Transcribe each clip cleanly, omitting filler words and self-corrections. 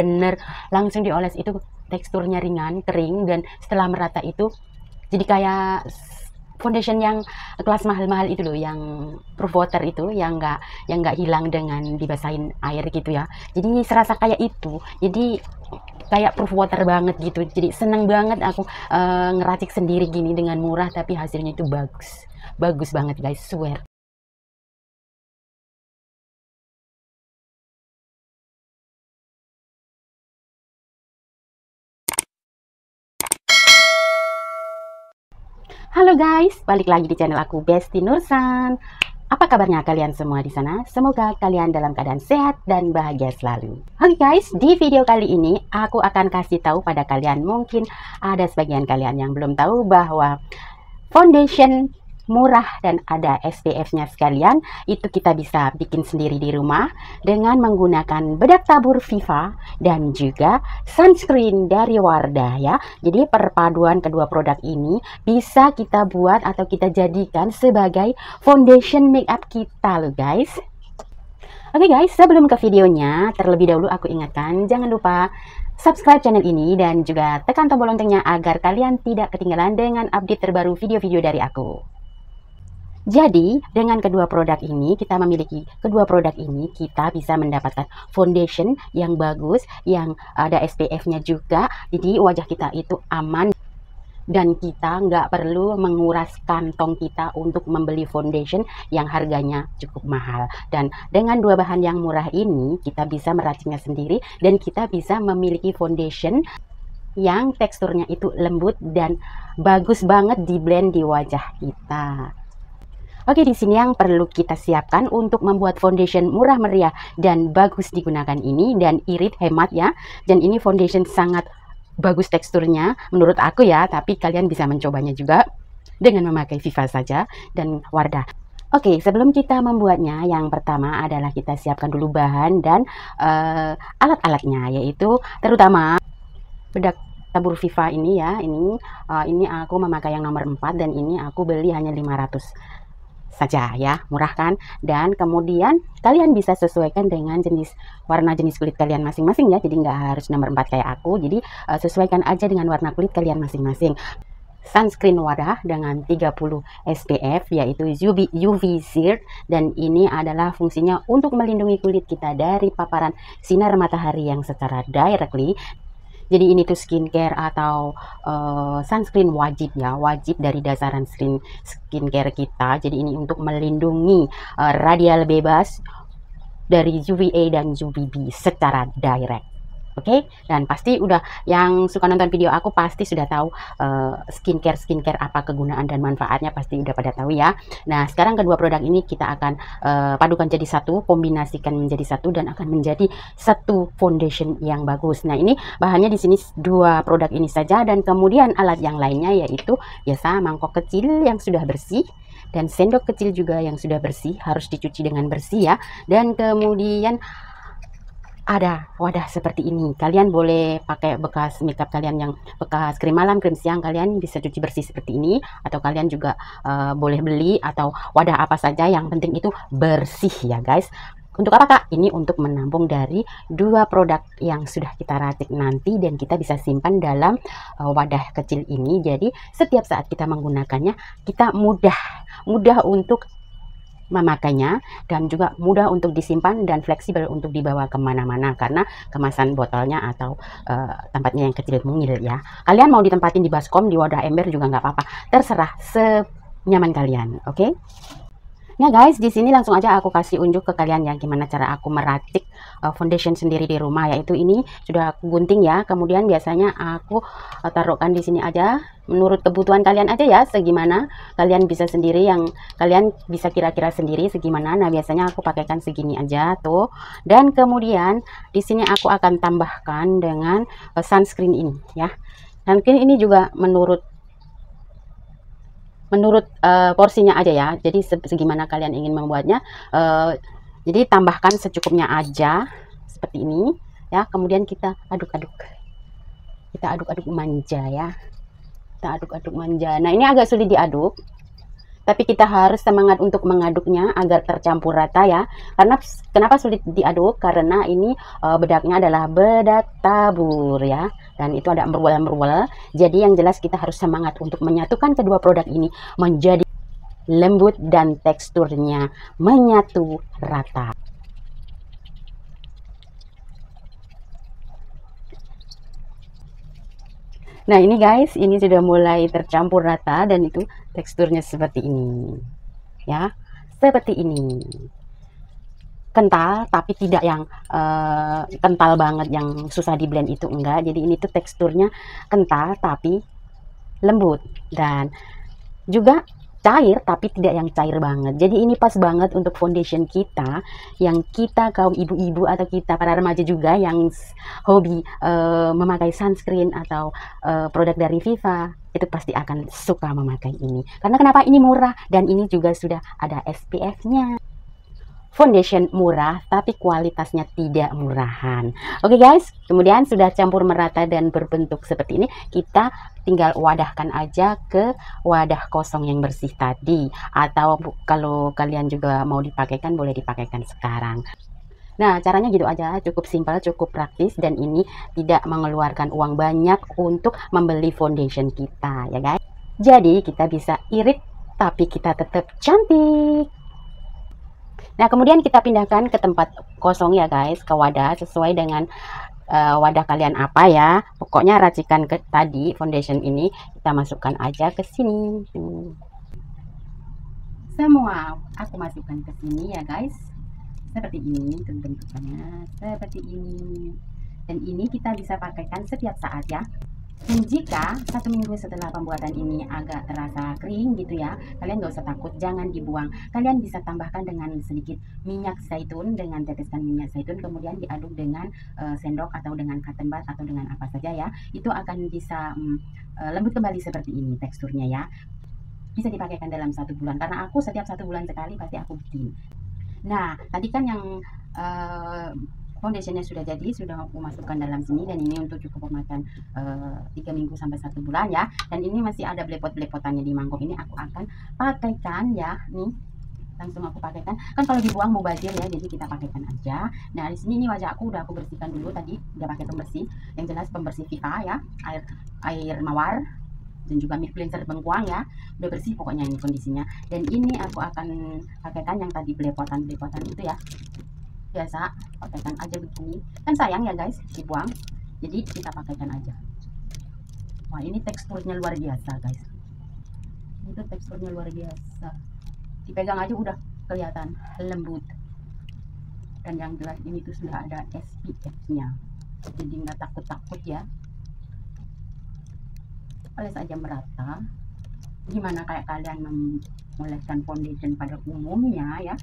bener-bener langsung dioles itu teksturnya ringan, kering, dan setelah merata itu jadi kayak foundation yang kelas mahal-mahal itu loh, yang proof water itu, yang nggak hilang dengan dibasahin air gitu ya. Jadi serasa kayak itu, jadi kayak proof water banget gitu. Jadi seneng banget aku ngeracik sendiri gini dengan murah, tapi hasilnya itu bagus banget guys, swear. Halo guys, balik lagi di channel aku Besti Nursan. Apa kabarnya kalian semua di sana? Semoga kalian dalam keadaan sehat dan bahagia selalu. Oke guys, di video kali ini aku akan kasih tahu pada kalian, mungkin ada sebagian kalian yang belum tahu bahwa foundation murah dan ada SPF-nya sekalian itu kita bisa bikin sendiri di rumah dengan menggunakan bedak tabur Viva dan juga sunscreen dari Wardah ya. Jadi perpaduan kedua produk ini bisa kita buat atau kita jadikan sebagai foundation makeup kita loh guys. Oke guys, sebelum ke videonya, terlebih dahulu aku ingatkan, jangan lupa subscribe channel ini dan juga tekan tombol loncengnya agar kalian tidak ketinggalan dengan update terbaru video-video dari aku. Jadi, dengan kedua produk ini, kita bisa mendapatkan foundation yang bagus, yang ada SPF-nya juga. Jadi, wajah kita itu aman dan kita nggak perlu menguras kantong kita untuk membeli foundation yang harganya cukup mahal. Dan dengan dua bahan yang murah ini, kita bisa meraciknya sendiri dan kita bisa memiliki foundation yang teksturnya itu lembut dan bagus banget di blend di wajah kita. Oke, di sini yang perlu kita siapkan untuk membuat foundation murah meriah dan bagus digunakan ini, dan irit, hemat ya. Dan ini foundation sangat bagus teksturnya menurut aku ya, tapi kalian bisa mencobanya juga dengan memakai Viva saja dan Wardah. Oke, sebelum kita membuatnya, yang pertama adalah kita siapkan dulu bahan dan alat-alatnya, yaitu terutama bedak tabur Viva ini ya. Ini aku memakai yang nomor 4 dan ini aku beli hanya 500 saja ya, murah kan. Dan kemudian kalian bisa sesuaikan dengan warna jenis kulit kalian masing-masing ya, jadi nggak harus nomor 4 kayak aku. Jadi sesuaikan aja dengan warna kulit kalian masing-masing. Sunscreen Wardah dengan 30 SPF yaitu UV Zero, dan ini adalah fungsinya untuk melindungi kulit kita dari paparan sinar matahari yang secara directly. Jadi ini tuh skincare atau sunscreen wajib ya, wajib dari dasaran skincare kita. Jadi ini untuk melindungi radial bebas dari UVA dan UVB secara direct. Oke, dan pasti udah yang suka nonton video aku pasti sudah tahu skincare apa kegunaan dan manfaatnya, pasti udah pada tahu ya. Nah, sekarang kedua produk ini kita akan padukan jadi satu, kombinasikan menjadi satu dan akan menjadi satu foundation yang bagus. Nah, ini bahannya di sini dua produk ini saja, dan kemudian alat yang lainnya yaitu biasa mangkok kecil yang sudah bersih dan sendok kecil juga yang sudah bersih, harus dicuci dengan bersih ya. Dan kemudian ada wadah seperti ini. Kalian boleh pakai bekas makeup kalian, yang bekas krim malam, krim siang, kalian bisa cuci bersih seperti ini, atau kalian juga boleh beli atau wadah apa saja, yang penting itu bersih ya guys. Untuk apa kak? Ini untuk menampung dari dua produk yang sudah kita racik nanti, dan kita bisa simpan dalam wadah kecil ini. Jadi setiap saat kita menggunakannya, kita mudah untuk memakainya, dan juga mudah untuk disimpan dan fleksibel untuk dibawa kemana-mana karena kemasan botolnya atau tempatnya yang kecil mungil ya. Kalian mau ditempatin di baskom, di wadah ember juga nggak apa-apa, terserah senyaman kalian. Oke? Nah guys, di sini langsung aja aku kasih unjuk ke kalian ya gimana cara aku meracik foundation sendiri di rumah, yaitu ini sudah aku gunting ya. Kemudian biasanya aku taruhkan di sini aja menurut kebutuhan kalian aja ya, segimana kalian bisa sendiri, yang kalian bisa kira-kira sendiri segimana. Nah, biasanya aku pakaikan segini aja tuh. Dan kemudian di sini aku akan tambahkan dengan sunscreen ini ya. Sunscreen ini juga menurut porsinya aja ya, jadi segimana kalian ingin membuatnya. Jadi tambahkan secukupnya aja seperti ini ya. Kemudian kita aduk-aduk manja ya, kita aduk-aduk manja. Nah, ini agak sulit diaduk, Tapi kita harus semangat untuk mengaduknya agar tercampur rata ya. Karena kenapa sulit diaduk? Karena ini bedaknya adalah bedak tabur ya. Dan itu ada merwel-merwel. Jadi yang jelas kita harus semangat untuk menyatukan kedua produk ini menjadi lembut dan teksturnya menyatu rata. Nah ini guys, ini sudah mulai tercampur rata dan itu teksturnya seperti ini ya, seperti ini, kental tapi tidak yang kental banget yang susah di blend, itu enggak. Jadi ini tuh teksturnya kental tapi lembut dan juga cair tapi tidak yang cair banget. Jadi ini pas banget untuk foundation kita, yang kita kaum ibu-ibu atau kita para remaja juga yang hobi memakai sunscreen atau produk dari Viva, itu pasti akan suka memakai ini. Karena kenapa? Ini murah dan ini juga sudah ada SPF-nya. Foundation murah tapi kualitasnya tidak murahan. Oke guys, kemudian sudah campur merata dan berbentuk seperti ini, kita tinggal wadahkan aja ke wadah kosong yang bersih tadi, atau kalau kalian juga mau dipakaikan boleh dipakaikan sekarang. Nah caranya gitu aja, cukup simpel, cukup praktis, dan ini tidak mengeluarkan uang banyak untuk membeli foundation kita ya guys. Jadi kita bisa irit tapi kita tetap cantik. Nah kemudian kita pindahkan ke tempat kosong ya guys, ke wadah sesuai dengan wadah kalian apa ya. Pokoknya racikan ke tadi foundation ini kita masukkan aja ke sini. Semua aku masukkan ke sini ya guys. Seperti ini bentukannya, seperti ini. Dan ini kita bisa pakaikan setiap saat ya. Dan jika 1 minggu setelah pembuatan ini agak terasa kering gitu ya, kalian gak usah takut, jangan dibuang. Kalian bisa tambahkan dengan sedikit minyak zaitun, dengan teteskan minyak zaitun, kemudian diaduk dengan sendok atau dengan cotton bud atau dengan apa saja ya. Itu akan bisa lembut kembali seperti ini teksturnya ya. Bisa dipakaikan dalam 1 bulan, karena aku setiap 1 bulan sekali pasti aku bikin. Nah tadi kan yang foundationnya sudah jadi, sudah aku masukkan dalam sini, dan ini untuk cukup memakan 3 minggu sampai 1 bulan ya. Dan ini masih ada belepot-belepotannya di mangkok ini, aku akan pakaikan ya. Nih langsung aku pakaikan, kan kalau dibuang mubazir ya, jadi kita pakaikan aja. Nah di sini ini wajah aku udah aku bersihkan dulu tadi, udah pakai pembersih, yang jelas pembersih Viva ya, air mawar dan juga milk cleanser bengkuang ya, udah bersih pokoknya ini kondisinya. Dan ini aku akan pakaikan yang tadi belepotan-belepotan itu ya, biasa pakaikan aja begini, kan sayang ya guys dibuang, jadi kita pakaikan aja. Wah ini teksturnya luar biasa guys, itu teksturnya luar biasa, dipegang aja udah kelihatan lembut. Dan yang jelas ini tuh sudah ada SPF nya, jadi nggak takut-takut ya, oles aja merata. Gimana kayak kalian memoleskan foundation pada umumnya ya.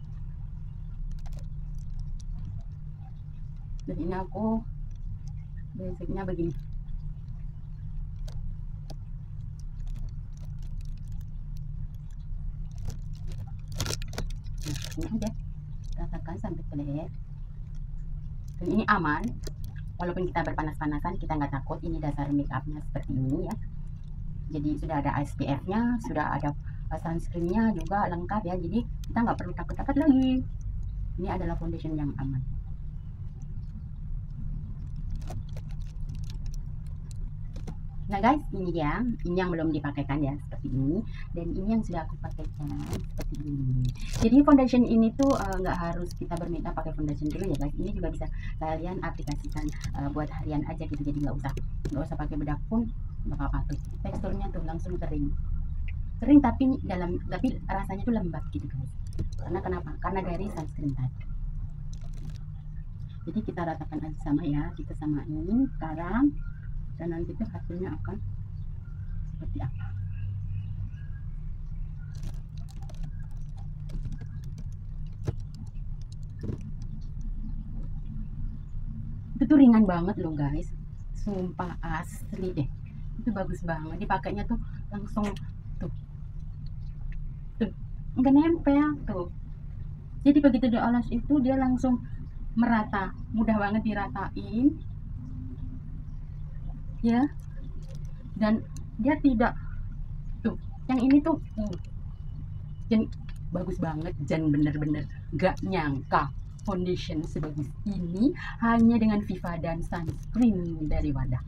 Dan ini aku basicnya begini. Nah, ini aja ratakan sampai clear. Dan ini aman, walaupun kita berpanas-panasan kita nggak takut. Ini dasar make upnya seperti ini ya, jadi sudah ada SPF nya, sudah ada sunscreennya juga lengkap ya, jadi kita nggak perlu takut-takut lagi. Ini adalah foundation yang aman. Nah guys, ini dia, ini yang belum dipakaikan ya, seperti ini. Dan ini yang sudah aku pakaikan seperti ini. Jadi foundation ini tuh nggak harus kita bermakeup pakai foundation dulu ya guys. Ini juga bisa kalian aplikasikan buat harian aja gitu. Jadi nggak usah pakai bedak pun nggak apa-apa tuh. Teksturnya tuh langsung kering tapi rasanya tuh lembab gitu guys. Karena kenapa? Karena dari sunscreen tadi. Jadi kita ratakan aja sama ya, kita samain sekarang. Dan nanti tuh hasilnya akan seperti apa. Itu tuh ringan banget loh guys, sumpah asli deh, itu bagus banget dipakainya tuh, langsung tuh nggak nempel tuh. Jadi begitu dioles itu dia langsung merata, mudah banget diratain ya. Dan dia tidak tuh, yang ini tuh Dan bagus banget, dan bener-bener gak nyangka foundation sebagus ini hanya dengan Viva dan sunscreen dari Wadah.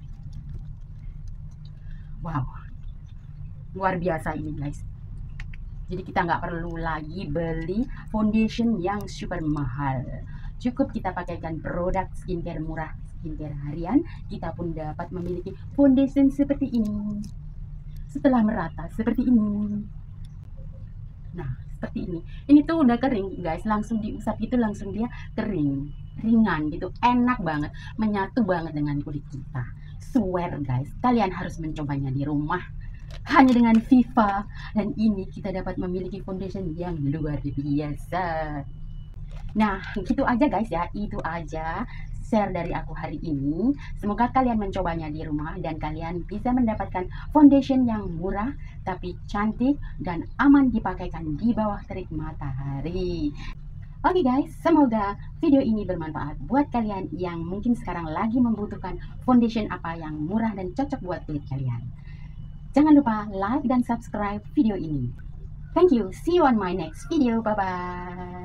Wow, luar biasa ini guys. Jadi kita nggak perlu lagi beli foundation yang super mahal. Cukup kita pakaikan produk skincare murah, skincare harian, kita pun dapat memiliki foundation seperti ini. Setelah merata seperti ini. Nah, seperti ini. Ini tuh udah kering guys, langsung diusap itu langsung dia kering. Ringan gitu, enak banget, menyatu banget dengan kulit kita. Swear guys, kalian harus mencobanya di rumah. Hanya dengan Viva, dan ini kita dapat memiliki foundation yang luar biasa. Nah, gitu aja guys ya, itu aja share dari aku hari ini. Semoga kalian mencobanya di rumah dan kalian bisa mendapatkan foundation yang murah tapi cantik dan aman dipakaikan di bawah terik matahari. Oke guys, semoga video ini bermanfaat buat kalian yang mungkin sekarang lagi membutuhkan foundation apa yang murah dan cocok buat kulit kalian. Jangan lupa like dan subscribe video ini. Thank you. See you on my next video. Bye-bye.